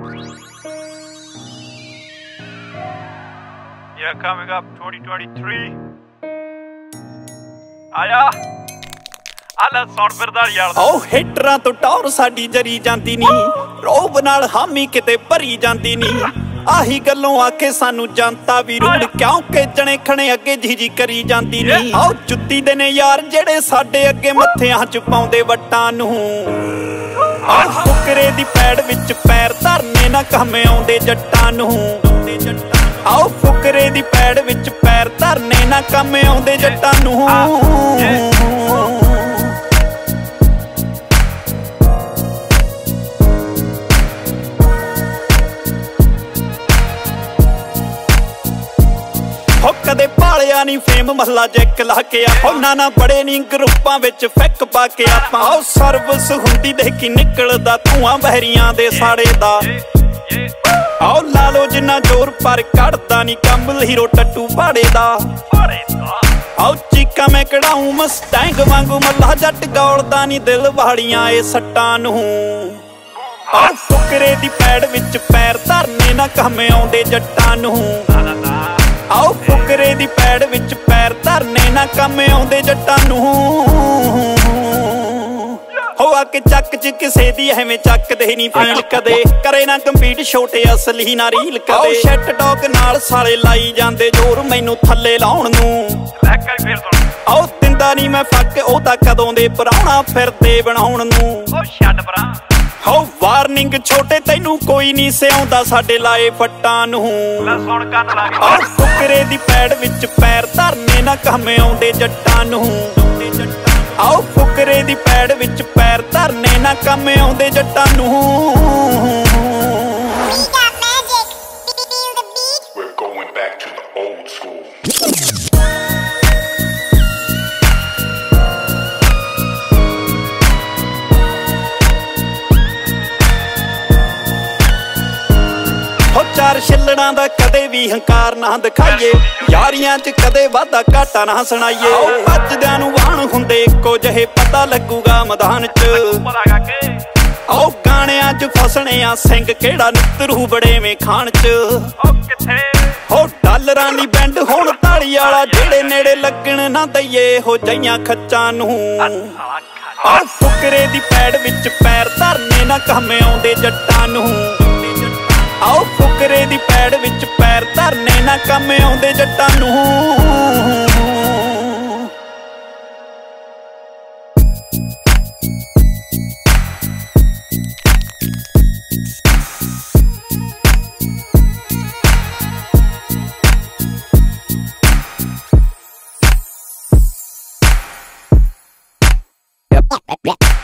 Yeah, coming up 2023. ਆਇਆ ਆਲਾ ਸੌਣ ਫਿਰਦਾ ਯਾਰ ਓ ਹਿੱਟਰਾਂ ਤੋਂ ਟੌਰ ਸਾਡੀ ਜਰੀ ਜਾਂਦੀ ਨੀ, ਰੋਬ ਨਾਲ ਹਾਮੀ ਕਿਤੇ ਭਰੀ ਜਾਂਦੀ ਨੀ। ਆਹੀ ਗੱਲੋਂ ਆਕੇ ਸਾਨੂੰ ਜਨਤਾ ਵੀ ਰੂੜ, ਕਿਉਂਕਿ ਜਣੇ ਖਣੇ ਅੱਗੇ ਜੀ ਕਰੀ ਜਾਂਦੀ ਨੀ। ਓ ਜੁੱਤੀ ਦੇ ਨੇ ਯਾਰ ਜਿਹੜੇ ਸਾਡੇ ਅੱਗੇ ਮੱਥਿਆਂ 'ਚ ਪਾਉਂਦੇ ਵੱਟਾਂ ਨੂੰ। ਓ ਫੁਕਰੇ ਦੀ ਪੈੜ ਵਿੱਚ ਪੈਰ ਧਰਨੇ ਨਾ ਕੰਮ ਆਉਂਦੇ ਜੱਟਾਂ ਨੂੰ। ਆਓ ਫੁਕਰੇ ਦੀ ਪੈੜ ਵਿੱਚ ਪੈਰ ਧਰਨੇ ਨਾ ਕੰਮ ਆਉਂਦੇ ਜੱਟਾਂ ਨੂੰ। ਹੋ ਕਦੇ ਭਾਲਿਆ ਨੀ ਫੇਮ ਮਹੱਲਾ ਜੈਕ ਲਾ ਕੇ ਆਪਾਂ, ਨਾ ਬੜੇ ਨੀ ਗਰੁੱਪਾਂ ਵਿੱਚ ਫਿੱਕ ਪਾ ਕੇ ਆਪਾਂ। ਆਓ ਸਰਵਿਸ ਹੁੰਦੀ ਦੇਖੀ ਨਿਕਲਦਾ ਧੂਆਂ ਬਹਿਰੀਆਂ ਦੇ ਸਾੜੇ ਦਾ। ਆਓ ਲਾ ਲੋ ਜਿੰਨਾ ਜ਼ੋਰ ਪਰ ਕੱਢਦਾ ਨੀ ਕੰਬਲ ਹੀਰੋ ਟੱਟੂ ਪਾੜੇ ਦਾ। ਆਓ ਚੀਕਾਂ ਮੈਂ ਕਢਾਊਂ ਮਸਟੈਂਗ ਵਾਂਗੂ ਮੱਲਾ ਜੱਟ ਗੌਲਦਾ ਨੀ ਦਿਲ ਵਾਲੀਆਂ ਏ ਸੱਟਾਂ ਨੂੰ। ਆਓ ਫੁਕਰੇ ਦੀ ਪੈੜ ਵਿੱਚ ਪੈਰ ਧਰਨੇ ਨਾ ਕੰਮ ਆਉਂਦੇ ਜੱਟਾਂ ਨੂੰ। ਆਓ ਫੁਕਰੇ ਦੀ ਪੈੜ ਵਿੱਚ ਪੈਰ ਧਰਨੇ ਨਾ ਕੰਮ ਆਉਂਦੇ ਜੱਟਾਂ ਨੂੰ। ਹੋ ਆ ਕੇ ਚੱਕ ਚ ਕਿਸੇ ਦੀ ਐਵੇਂ ਚੱਕਦੇ ਨੀ ਫੀਲ ਕਦੇ, ਕਰੇ ਨਾ ਕੰਪੀਟ ਛੋਟੇ ਅਸਲੀ ਨਾ ਰੀਲ ਕਦੇ। ਸ਼ੈਟ ਡੌਗ ਨਾਲ ਸਾਲੇ ਲਾਈ ਜਾਂਦੇ ਜ਼ੋਰ ਮੈਨੂੰ ਥੱਲੇ ਲਾਉਣ ਨੂੰ। ਆਓ ਦਿੰਦਾ ਨੀ ਮੈਂ ਫੱਕ ਉਹ ਤਾਂ ਕਦੋਂ ਦੇ ਪਰਾਉਣਾ ਫਿਰਦੇ ਬਣਾਉਣ ਨੂੰ। ਹੋ ਵਾਰਨਿੰਗ ਛੋਟੇ ਤੈਨੂੰ ਕੋਈ ਨੀ ਸਿਆਉਂਦਾ ਸਾਡੇ ਲਾਏ ਫੱਟਾਂ ਨੂੰ। ਆਓ ਫੁਕਰੇ ਦੀ ਪੈੜ ਵਿੱਚ ਪੈਰ ਧਰਨੇ ਨਾ ਕੰਮ ਆਉਂਦੇ ਜੱਟਾਂ ਨੂੰ। ਆਓ ਫੁਕਰੇ ਦੀ ਪੈੜ ਵਿੱਚ ਪੈਰ ਧਰਨੇ ਨਾ ਕੰਮ ਆਉਂਦੇ ਜੱਟਾਂ ਨੂੰ। We're going back to the old school. ਹੋ ਚਾਰ ਛਿੱਲੜਾਂ ਦਾ ਕਦੇ ਵੀ ਹੰਕਾਰ ਨਾ ਦਿਖਾਈਏ, ਯਾਰੀਆਂ 'ਚ ਕਦੇ ਵਾਧਾ ਘਾਟਾ ਨਾ ਸੁਣਾਈਏ। ਭੱਜਦਿਆਂ ਨੂੰ ਵਾਹਣ ਹੁੰਦੇ ਇੱਕੋ ਜਿਹੇ ਪਤਾ ਲੱਗੂਗਾ ਮੈਦਾਨ 'ਚ। ਆਓ ਗਾਣਿਆਂ 'ਚ ਫਸਣੇ ਆ ਸਿੰਘ ਕਿਹੜਾ ਨਿੱਤਰੂ ਬੜੇਵੇਂ ਖਾਣ 'ਚ। ਹੋ ਡਾਲਰਾਂ ਨੀ ਬੈਂਡ ਹੁਣ ਤਾਲੀ ਵਾਲਾ ਜਿਹੜੇ ਨੇੜੇ ਲੱਗਣ ਨਾ ਦਈਏ ਹੋ ਜਈਆਂ ਖੱਚਾਂ ਨੂੰ। ਆਓ ਫੁਕਰੇ ਦੀ ਪੈੜ ਵਿੱਚ ਪੈਰ ਧਰਨੇ ਨਾ ਕੰਮ ਆਉਂਦੇ ਜੱਟਾਂ ਨੂੰ। ਆਓ ਫੁਕਰੇ ਦੀ ਪੈੜ ਵਿੱਚ ਪੈਰ ਧਰਨੇ ਨਾ ਕੰਮ ਆਉਂਦੇ ਜੱਟਾਂ ਨੂੰ। Yeah.